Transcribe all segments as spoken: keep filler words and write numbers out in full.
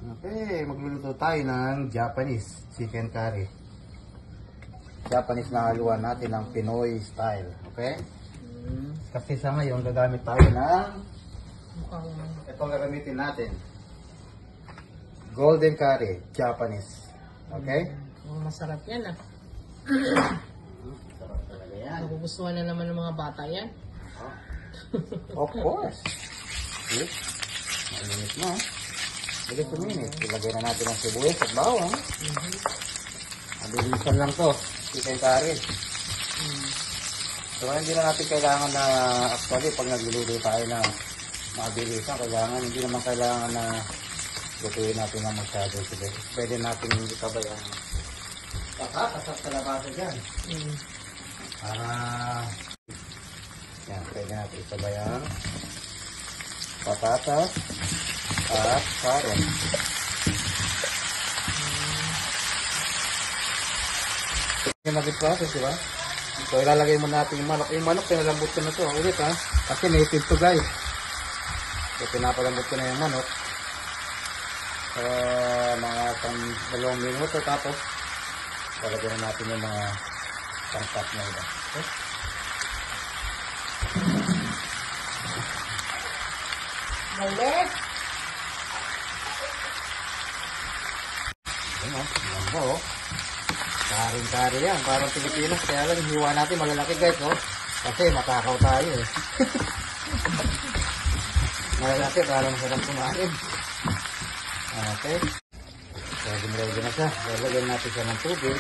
Okay, magluluto tayo ng Japanese chicken curry. Japanese na haluan natin ng Pinoy style. Okay? Mm. Kasi sa ngayon, gagamit tayo ng itong gagamitin natin. Golden curry, Japanese. Okay? Mm. Masarap yan ah. Sarap talaga yan. Nagugustuhan na naman ng mga bata yan. Oh. Of course. Okay. Mainit na. Lagay suminit. Ilagay na natin ang sibuyas at bawang. Mm-hmm. Mabilisan lang to. Chicken curry. Mm. So hindi na natin kailangan na, actually pag nagluluto tayo na mabilisan, kailangan, hindi naman kailangan na lutuin natin ng masyado. Pwede natin itabay ang patatas at kalabasa dyan. Mm. Para yan, pwede natin itabay ang patatas at carrot. Ito yung naging process, diba? So ilalagay mo natin yung manok. Yung manok, pinalambot ko na ito. Ulit ha. Kasi native to guys. So pinapalambot ko na yung manok. So mga isang dalawang minuto. Tapos lalagyan na natin yung mga pangkat na iba. Okay? Malit! Ayan o. Ayan po o. Karing-kari yan. Parang Pilipinas. Kaya lang hiwa natin malalaki guys o. Kasi matakaw tayo eh. Malalaki parang masarap kumain. Okay. Ready ready na siya. Lalagyan natin siya ng tubig.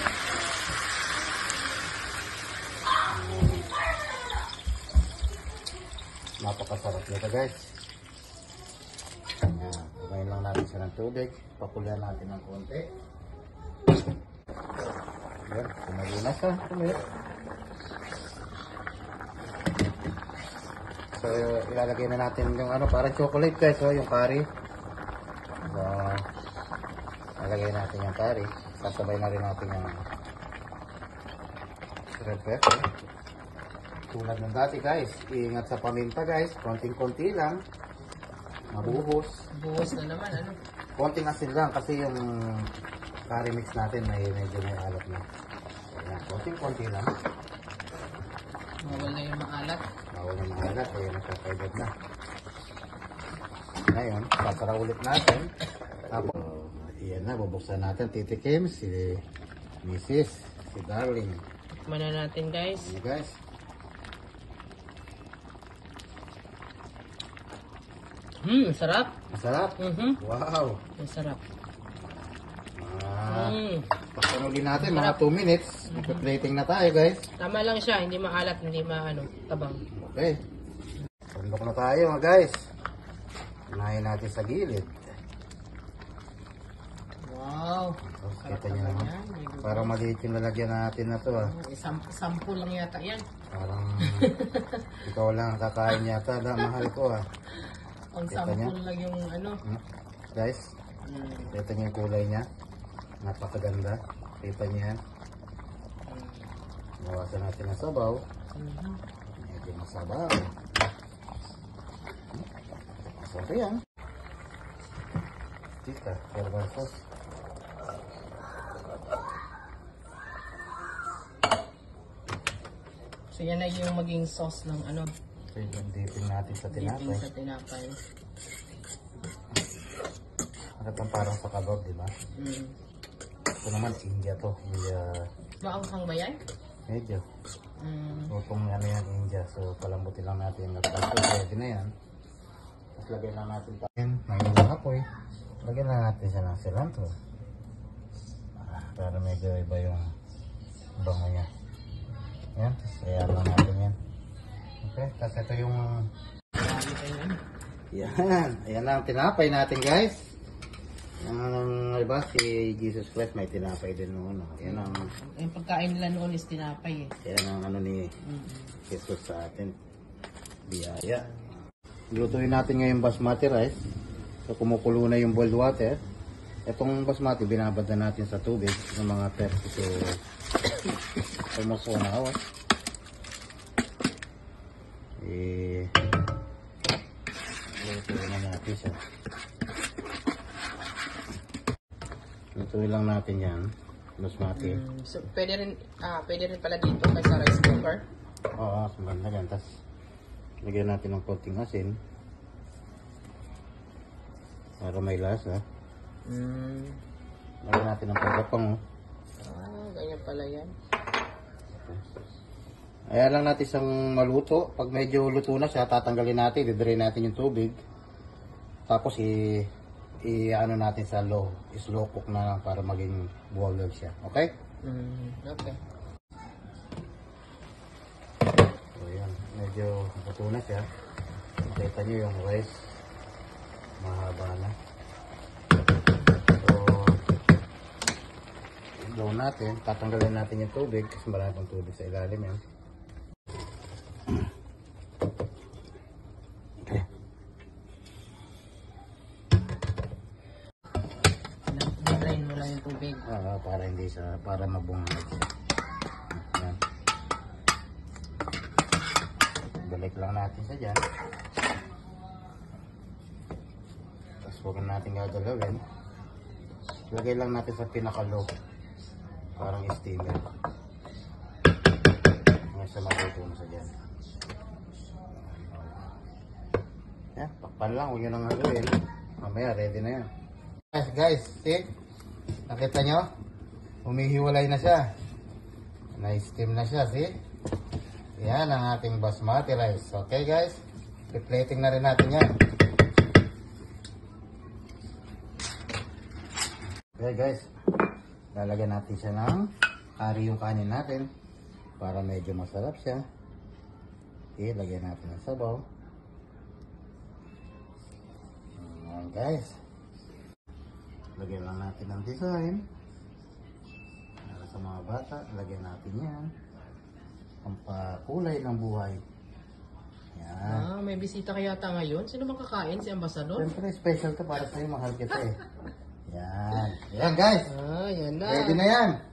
Napakasarap nito guys. Ayan. Kumain lang natin siya ng tubig. Pakulian natin ng konti. Ayan. Kumali na siya. Kumali. So ilalagay na natin yung ano, parang chocolate guys. So, yung curry. So, ilalagay natin yung curry. Sasabay na rin natin yung red pepper. Tulad ng dati guys, ingat sa paminta guys, konting-konti lang, mabuhos. Buhos na naman, ano? Konting asin lang kasi yung curry mix natin may medyo may alat na. Ayan, konting-konti lang. Bawal na yung maalat. Bawal na yung maalat, kaya nasa-kaibad na. Ngayon, sasara ulit natin. Tapos, iyan na, bubuksan natin, titikim si Missus, si Darling. Tikman na natin guys. Ayan guys. Hmm, sarap. Masarap? Mm-hmm. Wow! Masarap. Ah, Mm. pagkanuli natin, mga two minutes. Ipa-plating na tayo guys. Tama lang siya, hindi maalat, hindi maano, tabang. Okay. Sundok na tayo mga guys. Unahin natin sa gilid. Wow. Oh, kita nyo naman. Parang maliit yung lalagyan natin na to ah. Isang sample lang yata yan. Parang ikaw lang ang kakain yata. Da, mahal ko ah. Ang Kita sample niya? lang yung ano. Hmm? Guys, Mm. kita nyo yung kulay niya. Napakaganda. Kita nyo yan. Bawasan natin ang sabaw. Mm-hmm. Medyo masabaw. Masarap yan. Tita, herbal sauce. So yan na yung maging sauce ng ano, So yung dipping natin sa dipping tinapay. sa tinapay. Ano pang parang sa kabog, di ba? Mm. Ito naman, India to. India, Maanghang ba yan? medyo. Mm. Lutong ano yan, India. So palambutin lang natin yung nagpaso. Ready na yan. Tapos lagyan lang natin pa. Ngayon na apoy. Lagyan lang natin siya ng cilantro. Ah, para medyo iba yung bango niya. Yan, tapos ayan lang natin yan. Okay, tapos ito yung... Yan, ayan lang ang tinapay natin guys. Ang iba, si Jesus Christ may tinapay din noon. Yan ang... Yung pagkain nila noon is tinapay eh. Yan ang ano ni Mm. Jesus sa atin. Biyaya. Lutuin natin ngayon basmati rice. So kumukulo na yung boiled water. Itong basmati binabad na natin sa tubig ng mga thirty to almost one hour. Eh, lutuin na natin siya. Lutuin lang natin yan. Basmati. Mm, so, pwede rin, ah, pwede rin pala dito kaysa rice cooker. Oo, maganda yan. Tapos, lagyan natin ng konting asin. Para may lasa. Mm. Lagyan natin ng pagkapang. Ah, ganyan pala yan. Ayan lang natin siyang maluto. Pag medyo luto na siya, tatanggalin natin. Didirin natin yung tubig. Tapos, i... i ano natin sa low. Slow cook na lang para maging buwagag siya. Okay? Mm, okay. So, yan. Medyo luto na siya. Kita nyo yung rice. Mahaba na. So, i-blow natin. Tatanggalin natin yung tubig kasi marami pang tubig sa ilalim yan. Okay. Drain mo lang yung tubig. Ah, para hindi siya, para mabungag siya. Yan. Balik lang natin siya dyan. Tapos huwag natin gagalawin. Lagay lang natin sa pinaka-low. Parang steamer. Ngayon sa matuto na sa dyan. Yan, pakpan lang. Huwag nyo nang gagawin. Mamaya, ready na yan. Guys, guys, see? Nakita nyo? Humihiwalay na siya. Na-steam na siya, see? Yan ang ating basmati rice. Okay, guys? Replating na rin natin yan. Okay, guys. Lalagyan natin siya ng curry yung kanin natin para medyo masarap siya. Okay, lagyan natin ng sabaw. Ayan, guys. Lagyan lang natin ng design. Para sa mga bata, lagyan natin yan. Ang pakulay ng buhay. Yan. Ah, may bisita kaya yata ngayon. Sino makakain? Si Ambassador? Siyempre, special to para sa'yo. Mahal kita eh. Yan. Yan, guys. Ah, yan na. Ready na yan.